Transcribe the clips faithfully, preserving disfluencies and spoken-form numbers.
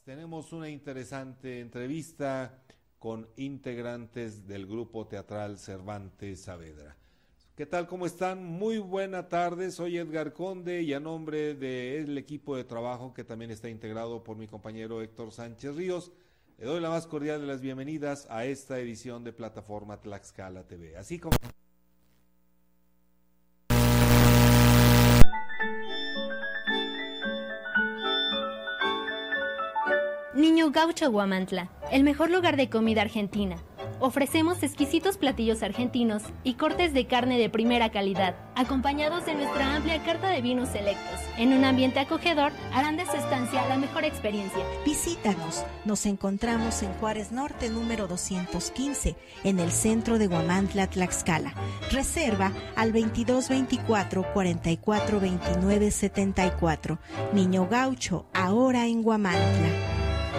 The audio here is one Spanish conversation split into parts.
Tenemos una interesante entrevista con integrantes del grupo teatral Cervantes Saavedra. ¿Qué tal? ¿Cómo están? Muy buena tarde, soy Edgar Conde y a nombre del equipo de trabajo que también está integrado por mi compañero Héctor Sánchez Ríos, le doy la más cordial de las bienvenidas a esta edición de Plataforma Tlaxcala T V. Así como... Niño Gaucho Huamantla, el mejor lugar de comida argentina. Ofrecemos exquisitos platillos argentinos y cortes de carne de primera calidad, acompañados de nuestra amplia carta de vinos selectos. En un ambiente acogedor, harán de su estancia la mejor experiencia. Visítanos. Nos encontramos en Juárez Norte, número doscientos quince, en el centro de Huamantla, Tlaxcala. Reserva al veintidós veinticuatro, cuarenta y cuatro, veintinueve setenta y cuatro. Niño Gaucho, ahora en Huamantla.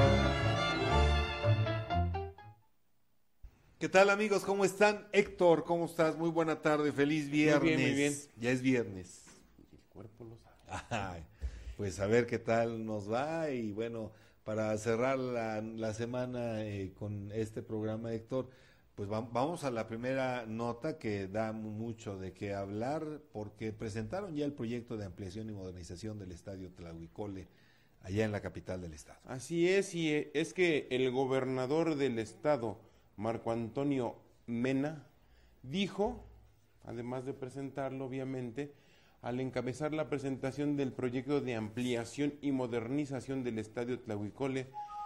¿Qué tal, amigos? ¿Cómo están? Héctor, ¿cómo estás? Muy buena tarde, feliz viernes. Muy bien, muy bien. Ya es viernes. El cuerpo lo sabe. Ay, pues a ver qué tal nos va y bueno, para cerrar la, la semana eh, con este programa, Héctor, pues va, vamos a la primera nota que da mucho de qué hablar porque presentaron ya el proyecto de ampliación y modernización del Estadio Tlahuicole allá en la capital del estado. Así es, y es que el gobernador del estado, Marco Antonio Mena, dijo, además de presentarlo obviamente, al encabezar la presentación del proyecto de ampliación y modernización del Estadio Tlahuicole,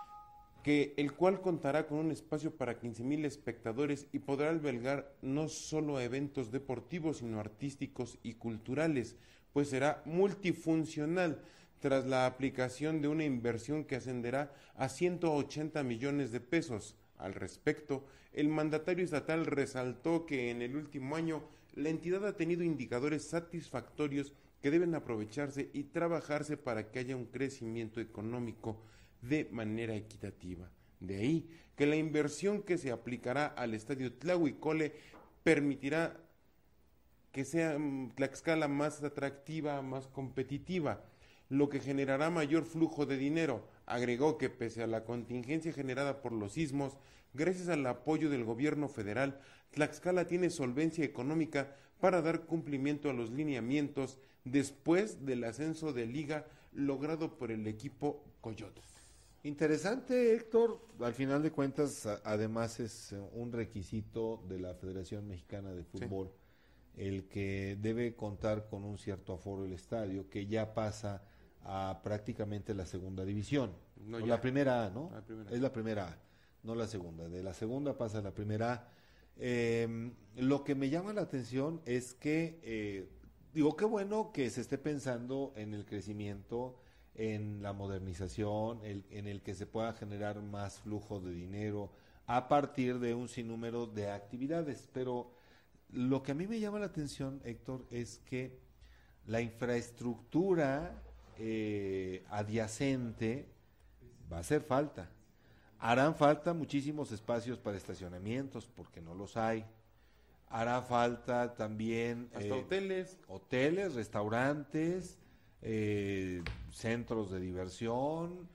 que el cual contará con un espacio para quince mil espectadores y podrá albergar no solo eventos deportivos, sino artísticos y culturales, pues será multifuncional, tras la aplicación de una inversión que ascenderá a ciento ochenta millones de pesos. Al respecto, el mandatario estatal resaltó que en el último año la entidad ha tenido indicadores satisfactorios que deben aprovecharse y trabajarse para que haya un crecimiento económico de manera equitativa. De ahí que la inversión que se aplicará al estadio Tlahuicole permitirá que sea Tlaxcala más atractiva, más competitiva, lo que generará mayor flujo de dinero. Agregó que pese a la contingencia generada por los sismos, gracias al apoyo del gobierno federal, Tlaxcala tiene solvencia económica para dar cumplimiento a los lineamientos después del ascenso de liga logrado por el equipo Coyotes. Interesante, Héctor, al final de cuentas, a, además es un requisito de la Federación Mexicana de Fútbol, sí, el que debe contar con un cierto aforo el estadio, que ya pasa a prácticamente la segunda división, no, o la primera A, ¿no? La primera. Es la primera A, no la segunda, de la segunda pasa a la primera A. Eh, lo que me llama la atención es que, eh, digo, qué bueno que se esté pensando en el crecimiento, en la modernización, el, en el que se pueda generar más flujo de dinero a partir de un sinnúmero de actividades, pero lo que a mí me llama la atención, Héctor, es que la infraestructura eh, adyacente va a hacer falta. Harán falta muchísimos espacios para estacionamientos, porque no los hay. Hará falta también hasta eh, hoteles, hoteles, restaurantes, eh, centros de diversión.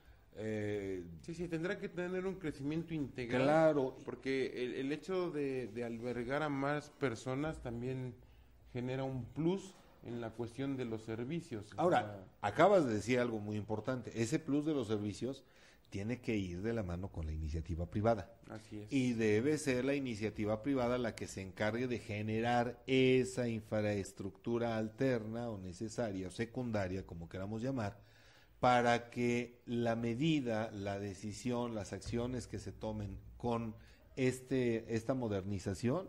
Eh, sí, sí, tendrá que tener un crecimiento integral. Claro. Porque el, el hecho de, de albergar a más personas también genera un plus en la cuestión de los servicios. Ahora, o sea, acabas de decir algo muy importante. Ese plus de los servicios tiene que ir de la mano con la iniciativa privada. Así es. Y debe ser la iniciativa privada la que se encargue de generar esa infraestructura alterna o necesaria o secundaria, como queramos llamar, para que la medida, la decisión, las acciones que se tomen con este esta modernización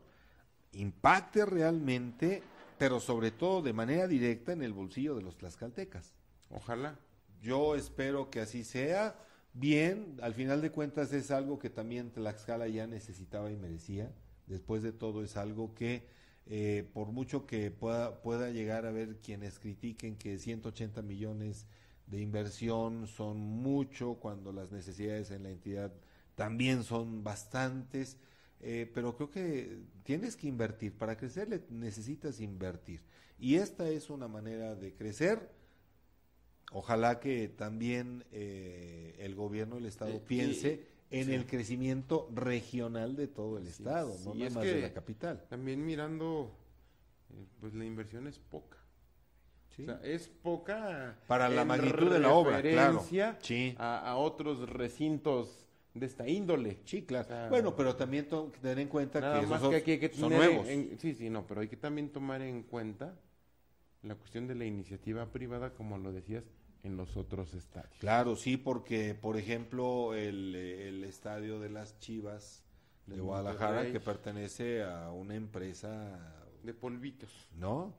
impacte realmente, pero sobre todo de manera directa en el bolsillo de los tlaxcaltecas. Ojalá. Yo espero que así sea. Bien, al final de cuentas es algo que también Tlaxcala ya necesitaba y merecía. Después de todo es algo que, eh, por mucho que pueda, pueda llegar a ver quienes critiquen que ciento ochenta millones de inversión son mucho, cuando las necesidades en la entidad también son bastantes, eh, pero creo que tienes que invertir. Para crecer necesitas invertir. Y esta es una manera de crecer Ojalá que también eh, el gobierno del estado Eh, piense y- en sí. el crecimiento regional de todo el Así estado, es. no Y nada es más que de la capital. También mirando, eh, pues la inversión es poca. ¿Sí? O sea, es poca Para la en magnitud de la obra, claro. referencia Sí. a, a otros recintos de esta índole. Sí, claro. O sea, Bueno, pero también to- tener en cuenta Nada que más esos que aquí hay que son tener en- nuevos. en- sí, sí, no, pero hay que también tomar en cuenta la cuestión de la iniciativa privada, como lo decías, en los otros estadios. Claro, sí, porque, por ejemplo, el, el estadio de las Chivas de, De Guadalajara, Monterrey. que pertenece a una empresa, De polvitos. ¿no?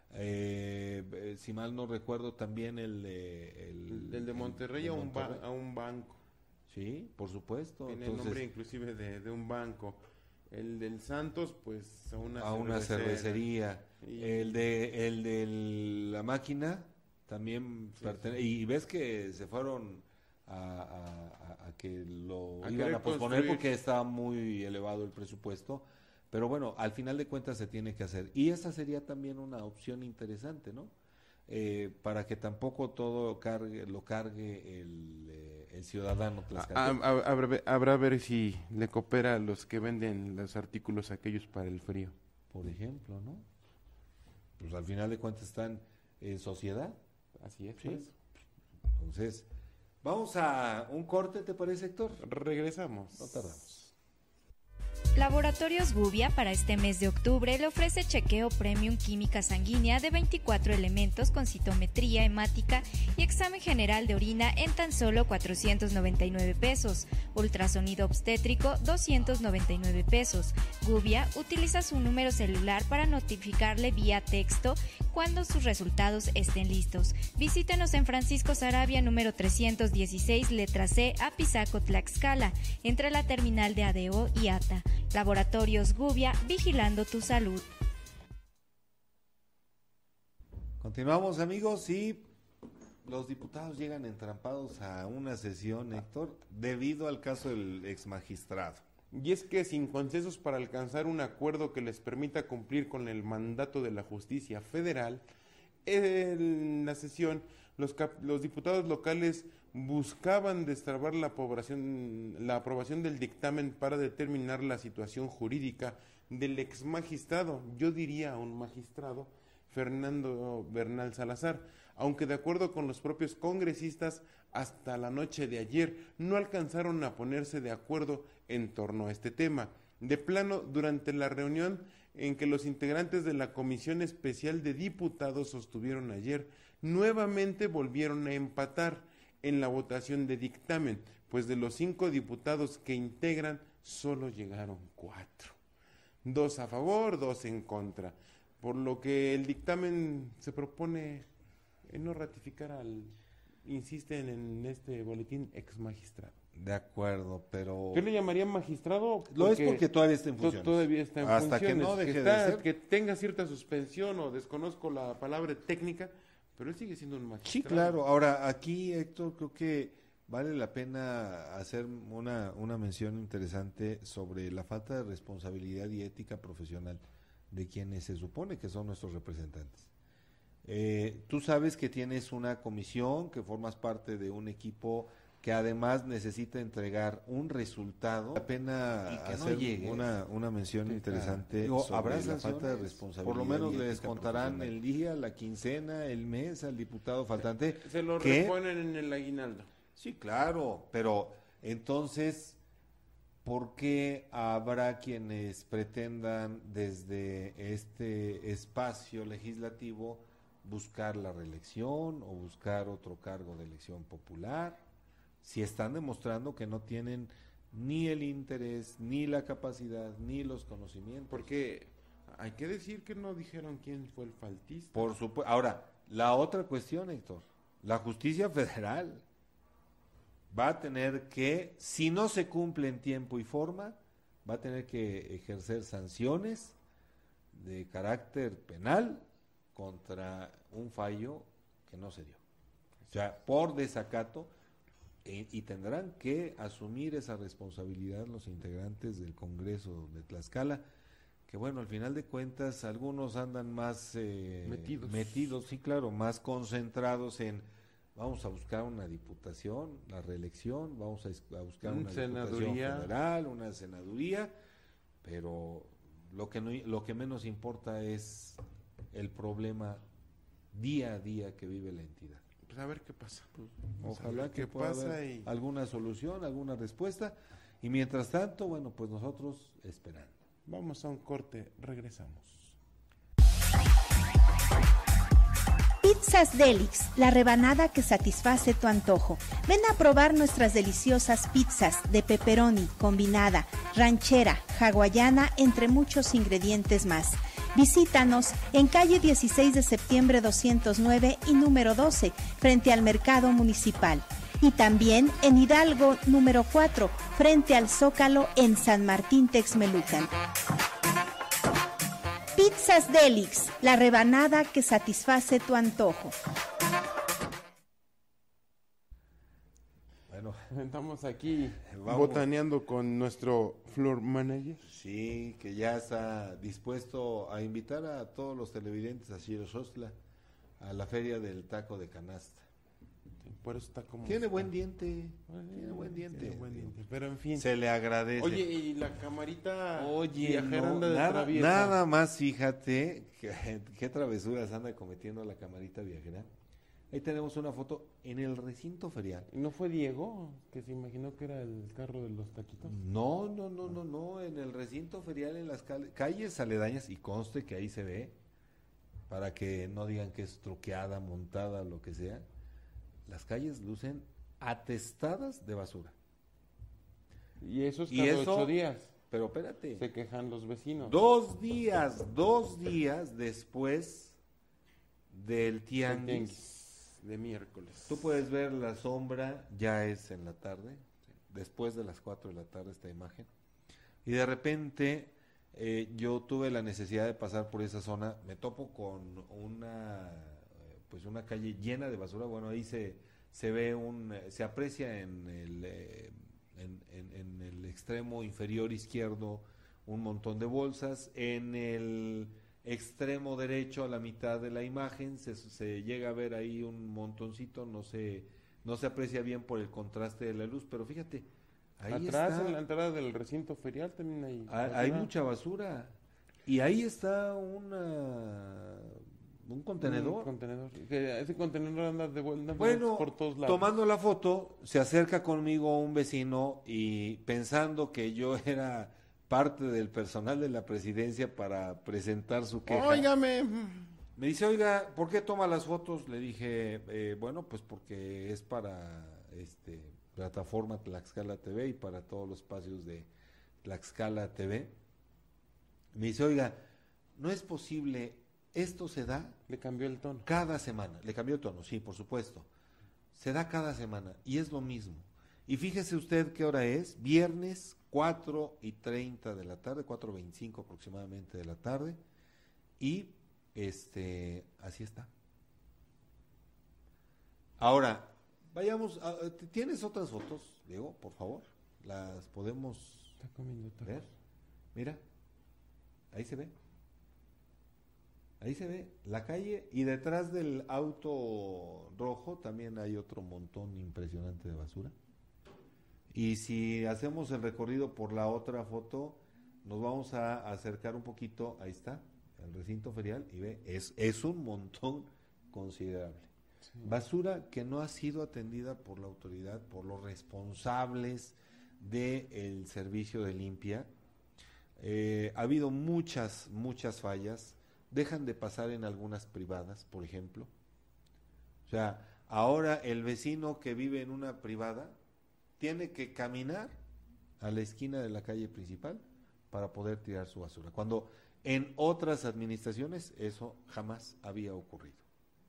Eh, eh, si mal no recuerdo, también el de... El, el de Monterrey, de a, un ba- Monterrey. a un banco. Sí, por supuesto. Tiene el Entonces, nombre inclusive de, de un banco. El del Santos, pues a una a una cervecería. Y- El de el de la máquina también Sí, pertene- y ves que se fueron a, a- a- a que lo A iban querer a posponer construir. porque estaba muy elevado el presupuesto, pero bueno, al final de cuentas se tiene que hacer y esa sería también una opción interesante, ¿no? Eh, para que tampoco todo cargue, lo cargue el, eh, el ciudadano Ah, tlaxcalteco. ah, habrá, habrá ver si le coopera a los que venden los artículos aquellos para el frío. Por ejemplo, ¿no? Pues al final de cuentas están en sociedad. Así es. Sí. pues. Entonces, vamos a un corte, ¿te parece, Héctor? Regresamos. No tardamos. Laboratorios Gubia para este mes de octubre le ofrece chequeo premium química sanguínea de veinticuatro elementos con citometría hemática y examen general de orina en tan solo cuatrocientos noventa y nueve pesos. Ultrasonido obstétrico doscientos noventa y nueve pesos. Gubia utiliza su número celular para notificarle vía texto cuando sus resultados estén listos. Visítenos en Francisco Sarabia número trescientos dieciséis, letra C, Apizaco, Tlaxcala, entre la terminal de A D O y A T A. Laboratorios Gubia, vigilando tu salud. Continuamos, amigos, y los diputados llegan entrampados a una sesión, Héctor, debido al caso del ex magistrado. Y es que sin consensos para alcanzar un acuerdo que les permita cumplir con el mandato de la justicia federal, en la sesión los, cap- los diputados locales buscaban destrabar la aprobación, la aprobación del dictamen para determinar la situación jurídica del ex magistrado, yo diría un magistrado, Fernando Bernal Salazar, aunque de acuerdo con los propios congresistas, hasta la noche de ayer no alcanzaron a ponerse de acuerdo en torno a este tema. De plano, durante la reunión en que los integrantes de la Comisión Especial de Diputados sostuvieron ayer, nuevamente volvieron a empatar en la votación de dictamen, pues de los cinco diputados que integran, solo llegaron cuatro. Dos a favor, dos en contra, por lo que el dictamen se propone en no ratificar al, insisten en este boletín, ex magistrado. De acuerdo, pero... ¿Qué le llamarían magistrado? Lo es porque todavía está en to- funciones. Todavía está en Hasta que funciones. no deje de está- ser. que tenga cierta suspensión o desconozco la palabra técnica, pero él sigue siendo un magistrado. Sí, claro. Ahora, aquí, Héctor, creo que vale la pena hacer una, una mención interesante sobre la falta de responsabilidad y ética profesional de quienes se supone que son nuestros representantes. Eh, tú sabes que tienes una comisión, que formas parte de un equipo que además necesita entregar un resultado. La pena Y que no hacer llegues. una, una mención Sí, interesante Digo, sobre ¿habrá la falta de sanciones? responsabilidad. Por lo Y menos les ética contarán profesional. el día, la quincena, el mes al diputado faltante. Se lo que- reponen en el aguinaldo. Sí, claro, pero entonces, ¿por qué habrá quienes pretendan desde este espacio legislativo buscar la reelección o buscar otro cargo de elección popular? Si están demostrando que no tienen ni el interés, ni la capacidad, ni los conocimientos. Porque hay que decir que no dijeron quién fue el faltista. Por supuesto. Ahora, la otra cuestión, Héctor, la justicia federal va a tener que, si no se cumple en tiempo y forma, va a tener que ejercer sanciones de carácter penal contra un fallo que no se dio. O sea, por desacato, e- y tendrán que asumir esa responsabilidad los integrantes del Congreso de Tlaxcala, que bueno, al final de cuentas algunos andan más eh, Metidos. metidos, sí claro, más concentrados en vamos a buscar una diputación, la reelección, vamos a, a buscar Un una senaduría. diputación federal, una senaduría, pero lo que no, lo que menos importa es el problema día a día que vive la entidad. Pues a ver qué pasa. Ojalá que qué pueda pasa haber y... alguna solución, alguna respuesta, y mientras tanto, bueno, pues nosotros esperando. Vamos a un corte, regresamos. Pizzas Delix, la rebanada que satisface tu antojo. Ven a probar nuestras deliciosas pizzas de pepperoni, combinada, ranchera, hawaiana, entre muchos ingredientes más. Visítanos en calle dieciséis de septiembre doscientos nueve y número doce, frente al Mercado Municipal. Y también en Hidalgo número cuatro, frente al Zócalo en San Martín Texmelucan. Pizzas Delix, la rebanada que satisface tu antojo. Bueno, Estamos aquí Vamos. botaneando con nuestro floor manager. sí, que ya está dispuesto a invitar a todos los televidentes a Xiroxostla, a la feria del taco de canasta. Por eso está como... Tiene está. buen diente, Bueno, tiene buen diente. tiene buen diente. Pero en fin. Se le agradece. Oye, y la camarita Oye, viajera no, anda de nada, traviesa. nada más fíjate que- qué travesuras anda cometiendo la camarita viajera. Ahí tenemos una foto en el recinto ferial. ¿Y no fue Diego que se imaginó que era el carro de los taquitos? No, no, no, no, no, en el recinto ferial, en las cal- calles aledañas, y conste que ahí se ve, para que no digan que es truqueada, montada, lo que sea, las calles lucen atestadas de basura. Y eso es Y cada eso- ocho días. Pero espérate, Se quejan los vecinos. dos días, dos días después del El tianguis, tianguis de miércoles. tú puedes ver la sombra, ya es en la tarde, después de las cuatro de la tarde esta imagen, y de repente eh, yo tuve la necesidad de pasar por esa zona, me topo con una, eh, pues una calle llena de basura, bueno, ahí se, se ve un, eh, se aprecia en el, eh, en, en- en el extremo inferior izquierdo un montón de bolsas, en el extremo derecho a la mitad de la imagen se, se llega a ver ahí un montoncito, no se, no se aprecia bien por el contraste de la luz, pero fíjate, ahí Atrás, está, en la entrada del recinto ferial, también hay... hay, hay mucha basura, y ahí está una, un contenedor. Un contenedor. Que ese contenedor anda de vuelta Bueno, por todos lados. tomando la foto, se acerca conmigo un vecino y pensando que yo era parte del personal de la presidencia para presentar su queja. Óigame. Me dice, oiga, ¿por qué toma las fotos? Le dije, eh, bueno, pues porque es para este plataforma Tlaxcala T V y para todos los espacios de Tlaxcala T V. Me dice, oiga, no es posible, esto se da Le cambió el tono. cada semana. Le cambió el tono, sí, por supuesto. Se da cada semana y es lo mismo. Y fíjese usted qué hora es, viernes cuatro y treinta de la tarde, cuatro veinticinco aproximadamente de la tarde, y este, así está. Ahora, vayamos, a, ¿tienes otras fotos, Diego, por favor? Las podemos Está comiendo tacos. ver. Mira, ahí se ve. Ahí se ve la calle y detrás del auto rojo también hay otro montón impresionante de basura. Y si hacemos el recorrido por la otra foto, nos vamos a acercar un poquito, ahí está, el recinto ferial, y ve, es, es un montón considerable. Sí. Basura que no ha sido atendida por la autoridad, por los responsables del servicio de limpia. Eh, ha habido muchas, muchas fallas. Dejan de pasar en algunas privadas, por ejemplo. O sea, ahora el vecino que vive en una privada tiene que caminar a la esquina de la calle principal para poder tirar su basura, cuando en otras administraciones eso jamás había ocurrido.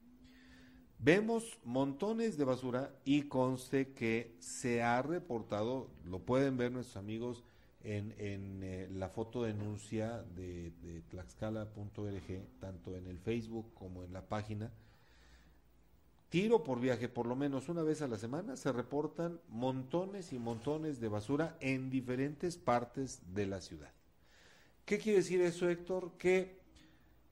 Vemos montones de basura y conste que se ha reportado, lo pueden ver nuestros amigos en, en eh, la foto denuncia de, de tlaxcala punto org, tanto en el Facebook como en la página. Tiro por viaje, por lo menos una vez a la semana, se reportan montones y montones de basura en diferentes partes de la ciudad. ¿Qué quiere decir eso, Héctor? Que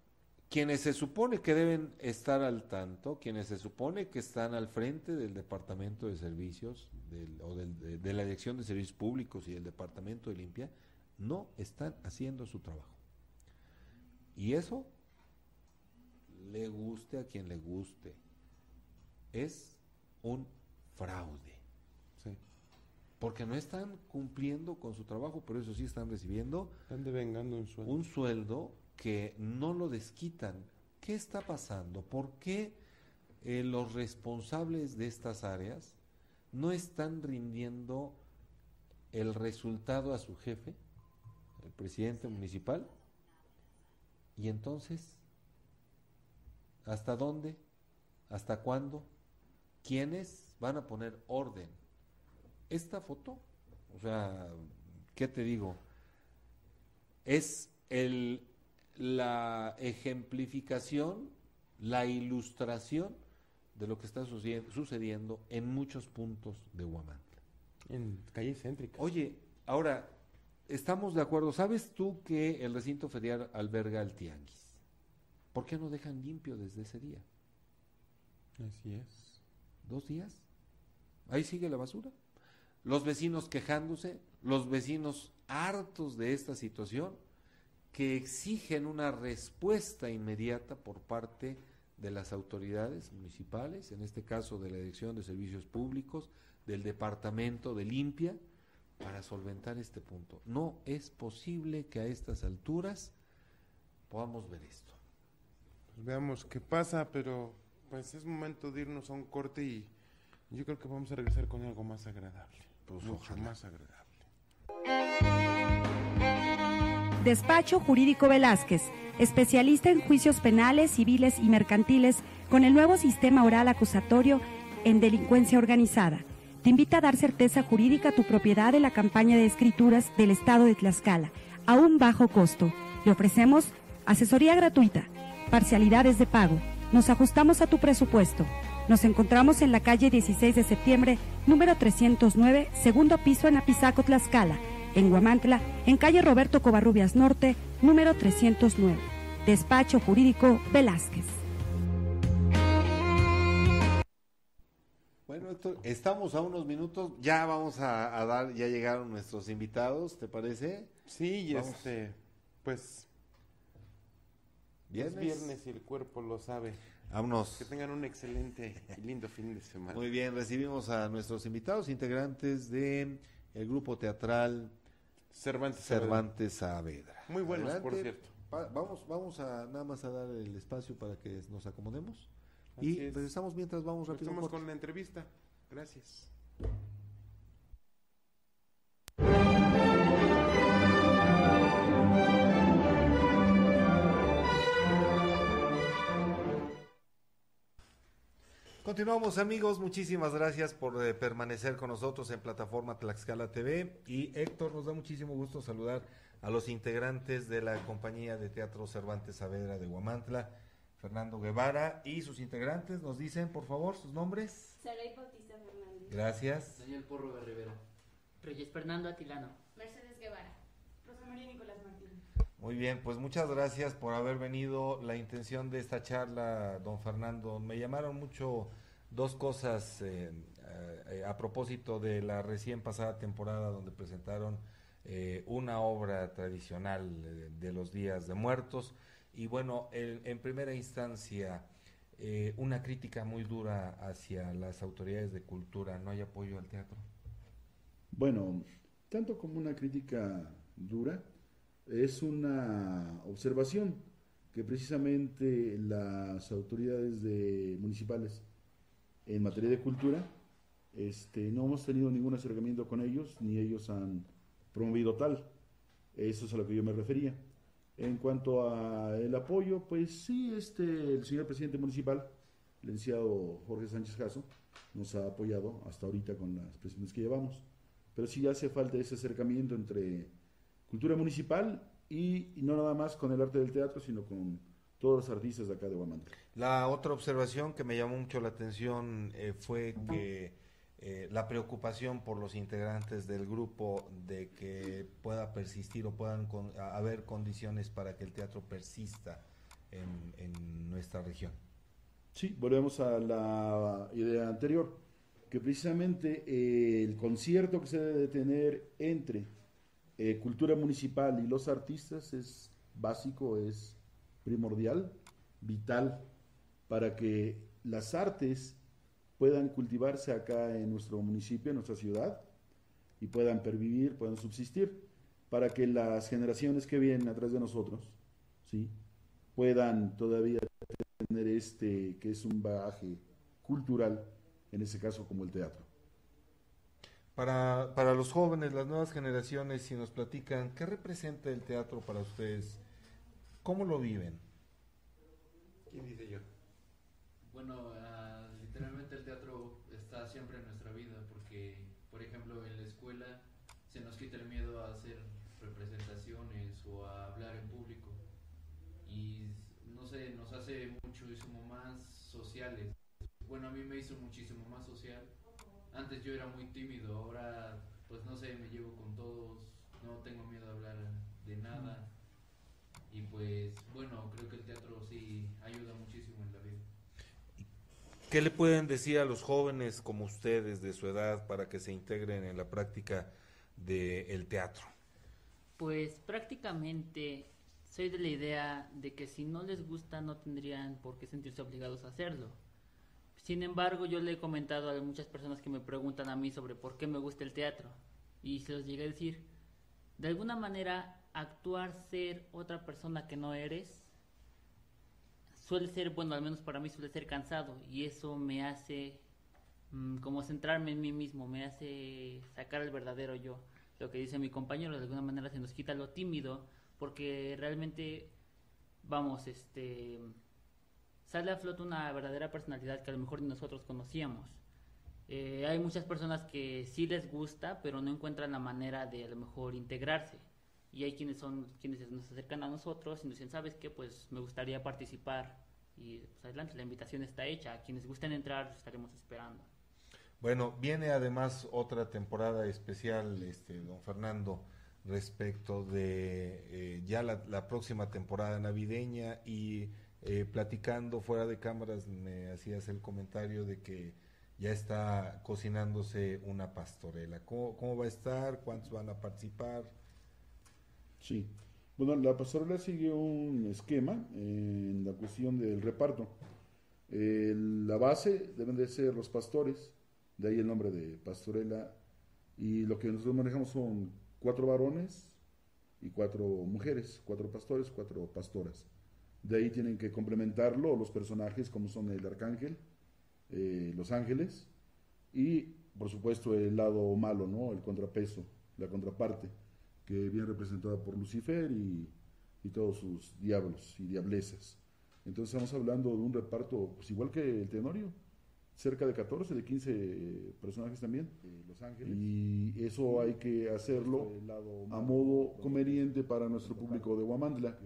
quienes se supone que deben estar al tanto, quienes se supone que están al frente del Departamento de Servicios del, o del, de, de la Dirección de Servicios Públicos y el Departamento de Limpia, no están haciendo su trabajo. Y eso, le guste a quien le guste, es un fraude. Sí. Porque no están cumpliendo con su trabajo, pero eso sí están recibiendo Están devengando un sueldo. un sueldo que no lo desquitan. ¿Qué está pasando? ¿Por qué eh, los responsables de estas áreas no están rindiendo el resultado a su jefe, el presidente municipal? Y entonces, ¿hasta dónde? ¿Hasta cuándo? ¿Quiénes van a poner orden? Esta foto, o sea, ¿qué te digo? Es el, la ejemplificación, la ilustración de lo que está sucediendo, sucediendo en muchos puntos de Huamantla. En calles céntricas. Oye, ahora, estamos de acuerdo, ¿sabes tú que el recinto ferial alberga el tianguis? ¿Por qué no dejan limpio desde ese día? Así es. ¿Dos días? Ahí sigue la basura. Los vecinos quejándose, los vecinos hartos de esta situación, que exigen una respuesta inmediata por parte de las autoridades municipales, en este caso de la Dirección de Servicios Públicos, del Departamento de Limpia, para solventar este punto. No es posible que a estas alturas podamos ver esto. Pues veamos qué pasa, pero pues es momento de irnos a un corte y yo creo que vamos a regresar con algo más agradable. Pues mucho ojalá. más agradable. Despacho Jurídico Velázquez, especialista en juicios penales, civiles y mercantiles con el nuevo sistema oral acusatorio en delincuencia organizada. Te invita a dar certeza jurídica a tu propiedad en la campaña de escrituras del Estado de Tlaxcala, a un bajo costo. Le ofrecemos asesoría gratuita, parcialidades de pago. Nos ajustamos a tu presupuesto. Nos encontramos en la calle dieciséis de septiembre, número trescientos nueve, segundo piso en Apizaco, Tlaxcala. En Huamantla, en calle Roberto Covarrubias Norte, número trescientos nueve. Despacho Jurídico Velázquez. Bueno, Héctor, estamos a unos minutos, ya vamos a, a dar, ya llegaron nuestros invitados, ¿te parece? Sí, y Vamos. este, pues ¿Viernes? es viernes y el cuerpo lo sabe. Vámonos. Que tengan un excelente y lindo fin de semana. Muy bien, recibimos a nuestros invitados, integrantes de el grupo teatral Cervantes. Saavedra. Cervantes Saavedra. Muy buenos, Adelante. por cierto. Va- vamos, vamos a nada más a dar el espacio para que nos acomodemos. Así Y es. regresamos mientras vamos rápido. Estamos corte. con la entrevista. Gracias. Continuamos, amigos, muchísimas gracias por eh, permanecer con nosotros en plataforma Tlaxcala T V. Y Héctor, nos da muchísimo gusto saludar a los integrantes de la compañía de teatro Cervantes Saavedra de Huamantla, Fernando Guevara, y sus integrantes nos dicen, por favor, sus nombres. Saray Bautista Fernández. Gracias. Daniel Porro Rivero. Reyes Fernando Atilano. Mercedes Guevara. Rosa María Nicolás Martín. Muy bien, pues muchas gracias por haber venido. La intención de esta charla, don Fernando, me llamaron mucho dos cosas eh, eh, a propósito de la recién pasada temporada donde presentaron eh, una obra tradicional eh, de los Días de Muertos y bueno, el, en primera instancia eh, una crítica muy dura hacia las autoridades de cultura. ¿No hay apoyo al teatro? Bueno, tanto como una crítica dura, es una observación que precisamente las autoridades de, municipales en materia de cultura, este, no hemos tenido ningún acercamiento con ellos, ni ellos han promovido tal. Eso es a lo que yo me refería. En cuanto a el apoyo, pues sí, este, el señor presidente municipal, el licenciado Jorge Sánchez Jasso, nos ha apoyado hasta ahorita con las presiones que llevamos. Pero sí hace falta ese acercamiento entre cultura municipal y, y no nada más con el arte del teatro, sino con todos los artistas de acá de Huamantla. La otra observación que me llamó mucho la atención eh, fue que eh, la preocupación por los integrantes del grupo de que pueda persistir o puedan con, a, haber condiciones para que el teatro persista en, en nuestra región. Sí, volvemos a la idea anterior, que precisamente eh, el concierto que se debe de tener entre eh, cultura municipal y los artistas es básico, es primordial, vital, para que las artes puedan cultivarse acá en nuestro municipio, en nuestra ciudad, y puedan pervivir, puedan subsistir, para que las generaciones que vienen atrás de nosotros, ¿sí?, puedan todavía tener este, que es un bagaje cultural, en ese caso como el teatro. Para, para los jóvenes, las nuevas generaciones, si nos platican, ¿qué representa el teatro para ustedes? ¿Cómo lo viven? ¿Quién dice yo? Bueno, uh, literalmente el teatro está siempre en nuestra vida porque, por ejemplo, en la escuela se nos quita el miedo a hacer representaciones o a hablar en público y, no sé, nos hace muchísimo más sociales. Bueno, a mí me hizo muchísimo más social. Antes yo era muy tímido, ahora pues no sé, me llevo con todos, no tengo miedo a hablar de nada y pues bueno, creo que el teatro sí ayuda muchísimo en la vida. ¿Qué le pueden decir a los jóvenes como ustedes de su edad para que se integren en la práctica del teatro? Pues prácticamente soy de la idea de que si no les gusta no tendrían por qué sentirse obligados a hacerlo. Sin embargo, yo le he comentado a muchas personas que me preguntan a mí sobre por qué me gusta el teatro y se los llegué a decir, de alguna manera actuar ser otra persona que no eres suele ser, bueno, al menos para mí suele ser cansado y eso me hace mmm, como centrarme en mí mismo, me hace sacar el verdadero yo. Lo que dice mi compañero, de alguna manera se nos quita lo tímido porque realmente, vamos, este... sale a flote una verdadera personalidad que a lo mejor ni nosotros conocíamos. Eh, hay muchas personas que sí les gusta, pero no encuentran la manera de a lo mejor integrarse. Y hay quienes son quienes nos acercan a nosotros y nos dicen, ¿sabes qué? Pues me gustaría participar. Y pues adelante, la invitación está hecha. A quienes gusten entrar, los estaremos esperando. Bueno, viene además otra temporada especial, este, don Fernando, respecto de eh, ya la, la próxima temporada navideña y... Eh, platicando fuera de cámaras me hacías el comentario de que ya está cocinándose una pastorela. ¿Cómo, cómo va a estar? ¿Cuántos van a participar? Sí, bueno, la pastorela sigue un esquema en la cuestión del reparto. Eh, la base deben de ser los pastores, de ahí el nombre de pastorela, y lo que nosotros manejamos son cuatro varones y cuatro mujeres, cuatro pastores, cuatro pastoras. De ahí tienen que complementarlo los personajes como son el arcángel, eh, los ángeles y por supuesto el lado malo, ¿no? El contrapeso, la contraparte, que viene representada por Lucifer y, y todos sus diablos y diablezas. Entonces estamos hablando de un reparto pues igual que el Tenorio, cerca de catorce, de quince personajes también, eh, los ángeles, y eso hay que hacerlo a modo conveniente para nuestro público de Huamantla.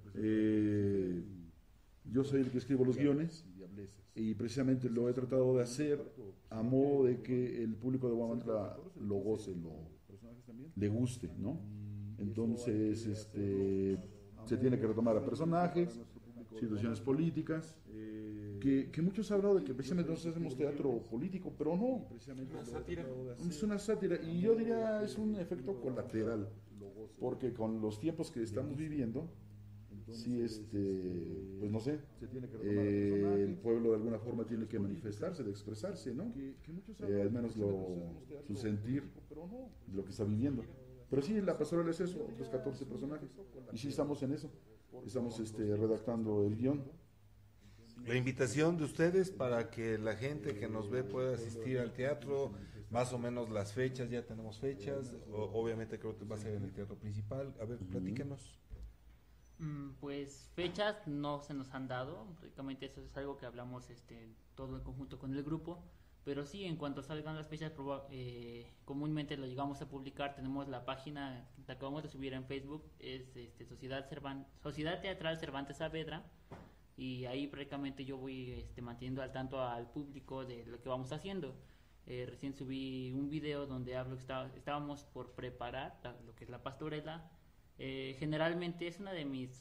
Eh, yo soy el que escribo los guiones y precisamente lo he tratado de hacer a modo de que el público de Huamantla lo goce, lo, le guste, ¿no? Entonces, este, se tiene que retomar a personajes, situaciones políticas, que, que muchos han hablado de que precisamente nosotros hacemos teatro político, pero no, Una sátira. es una sátira, y yo diría es un efecto colateral, porque con los tiempos que estamos viviendo, sí, este, pues no sé, eh, el pueblo de alguna forma tiene que manifestarse, de expresarse, ¿no? Eh, al menos lo, su sentir, de lo que está viviendo. Pero sí, la pastorela es eso, otros catorce personajes, y sí estamos en eso, estamos este, redactando el guión. La invitación de ustedes para que la gente que nos ve pueda asistir al teatro, más o menos las fechas, ya tenemos fechas, o, obviamente creo que va a ser en el teatro principal. A ver, platíquenos. Mm, pues fechas no se nos han dado, prácticamente eso es algo que hablamos este, todo en conjunto con el grupo, pero sí, en cuanto salgan las fechas, eh, comúnmente lo llegamos a publicar, tenemos la página, la acabamos de subir en Facebook, es este, Sociedad, Cervan- Sociedad Teatral Cervantes Saavedra, y ahí prácticamente yo voy este, manteniendo al tanto al público de lo que vamos haciendo. Eh, recién subí un video donde hablo que está, estábamos por preparar la, lo que es la pastorela. Eh, generalmente es una de mis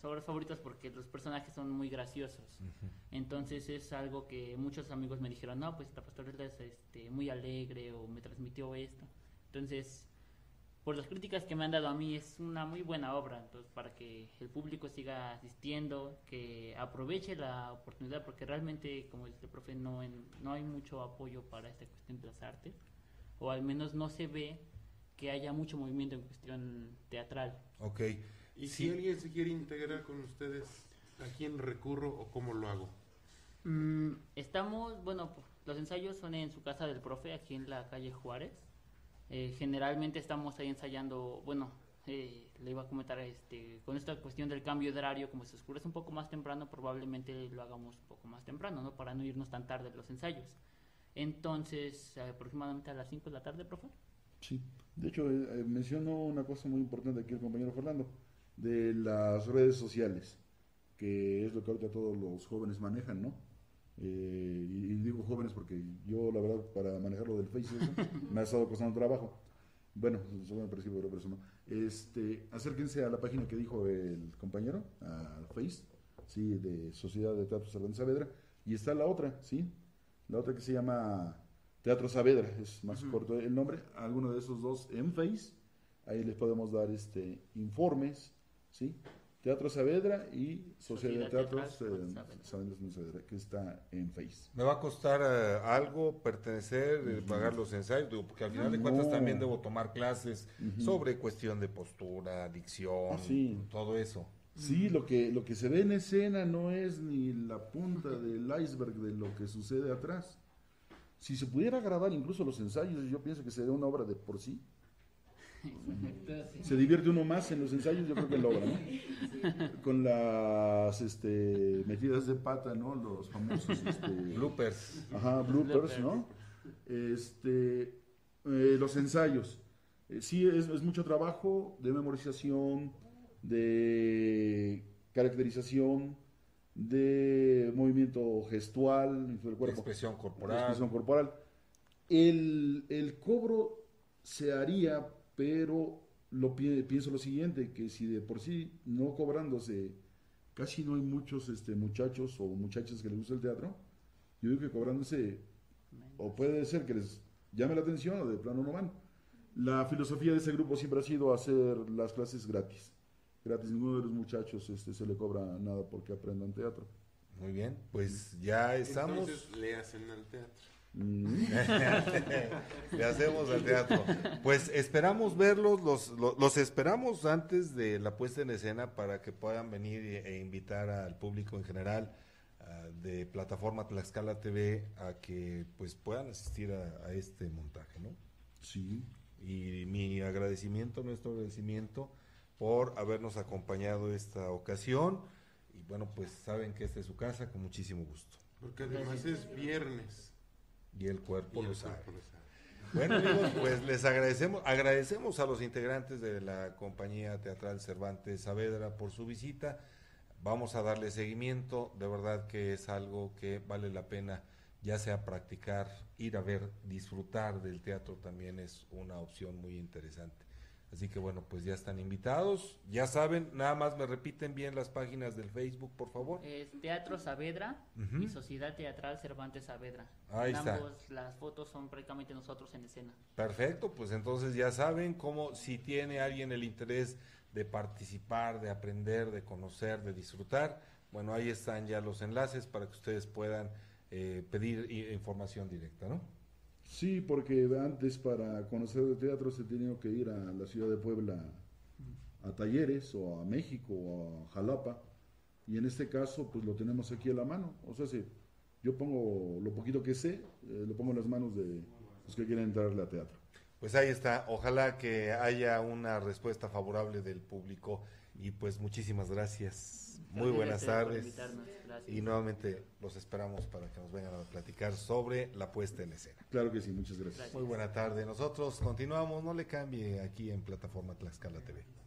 obras favoritas porque los personajes son muy graciosos. Uh-huh. Entonces es algo que muchos amigos me dijeron, no, pues la pastorela es este, muy alegre o me transmitió esto. Entonces, por las críticas que me han dado a mí, es una muy buena obra. Entonces, para que el público siga asistiendo, que aproveche la oportunidad, porque realmente, como dice el profe, no, en, no hay mucho apoyo para esta cuestión de las artes, o al menos no se ve que haya mucho movimiento en cuestión teatral. Ok. ¿Y sí. si alguien se quiere integrar con ustedes, a quién recurro o cómo lo hago? Mm, estamos, bueno, los ensayos son en su casa del profe, aquí en la calle Juárez. Eh, generalmente estamos ahí ensayando, bueno, eh, le iba a comentar, este, con esta cuestión del cambio de horario, como se oscurece un poco más temprano, probablemente lo hagamos un poco más temprano, ¿no? Para no irnos tan tarde los ensayos. Entonces, aproximadamente a las cinco de la tarde, profe. Sí, de hecho, eh, mencionó una cosa muy importante aquí el compañero Fernando, de las redes sociales, que es lo que ahorita todos los jóvenes manejan, ¿no? Eh, y, y digo jóvenes porque yo, la verdad, para manejar lo del Facebook me ha estado costando trabajo. Bueno, eso me parece que pero no. Este, acérquense a la página que dijo el compañero, al Face, sí, de Sociedad de Teatro Cervantes Saavedra, y está la otra, sí, la otra que se llama Teatro Saavedra, es más uh-huh. corto el nombre. Alguno de esos dos en Face, ahí les podemos dar este informes, sí. Teatro Saavedra y Sociedad de Teatros eh, Saavedra, que está en Face. ¿Me va a costar uh, algo pertenecer, uh-huh. eh, pagar los ensayos? Digo, porque al final de cuentas no. también debo tomar clases uh-huh. sobre cuestión de postura, dicción, ah, sí. todo eso. Sí, lo que, lo que se ve en escena no es ni la punta del iceberg de lo que sucede atrás. Si se pudiera grabar incluso los ensayos, yo pienso que sería una obra de por sí. Se divierte uno más en los ensayos, yo creo que en la obra, ¿no? Con las este, metidas de pata, ¿no? Los famosos este, bloopers. Ajá, bloopers, ¿no? Este, eh, los ensayos. Eh, sí, es, es mucho trabajo de memorización, de caracterización, de movimiento gestual del cuerpo. Expresión corporal. Expresión corporal. El, el cobro se haría, pero lo pi pienso lo siguiente, que si de por sí no cobrándose, casi no hay muchos este, muchachos o muchachas que les gusta el teatro, yo digo que cobrándose, o puede ser que les llame la atención o de plano no van. La filosofía de ese grupo siempre ha sido hacer las clases gratis. Gratis, ninguno de los muchachos este, se le cobra nada porque aprendan teatro. Muy bien, pues ya estamos. Entonces le hacen al teatro. Le hacemos al teatro. Pues esperamos verlos, los, los, los esperamos antes de la puesta en escena para que puedan venir e, e invitar al público en general uh, de plataforma Tlaxcala T V a que pues puedan asistir a, a este montaje, ¿no? Sí. Y mi agradecimiento, nuestro agradecimiento por habernos acompañado esta ocasión. Y bueno, pues saben que esta es su casa, con muchísimo gusto. Porque además es viernes. Y el cuerpo, y el lo, sabe. cuerpo lo sabe. Bueno, amigos, pues les agradecemos, agradecemos a los integrantes de la compañía teatral Cervantes Saavedra por su visita. Vamos a darle seguimiento, de verdad que es algo que vale la pena, ya sea practicar, ir a ver, disfrutar del teatro también es una opción muy interesante. Así que bueno, pues ya están invitados, ya saben, nada más me repiten bien las páginas del Facebook, por favor. Es Teatro Saavedra uh-huh. y Sociedad Teatral Cervantes Saavedra. Ahí en está. Ambos, las fotos son prácticamente nosotros en escena. Perfecto, pues entonces ya saben cómo, si tiene alguien el interés de participar, de aprender, de conocer, de disfrutar, bueno, ahí están ya los enlaces para que ustedes puedan eh, pedir información directa, ¿no? Sí, porque antes para conocer el teatro se tenía que ir a la ciudad de Puebla a talleres o a México o a Jalapa, y en este caso pues lo tenemos aquí a la mano. O sea, si yo pongo lo poquito que sé, eh, lo pongo en las manos de los que quieren entrarle a teatro. Pues ahí está, ojalá que haya una respuesta favorable del público y pues muchísimas gracias. Muy buenas tardes y nuevamente los esperamos para que nos vengan a platicar sobre la puesta en escena. Claro que sí, muchas gracias. Muy buena tarde. Nosotros continuamos, no le cambie aquí en Plataforma Tlaxcala T V.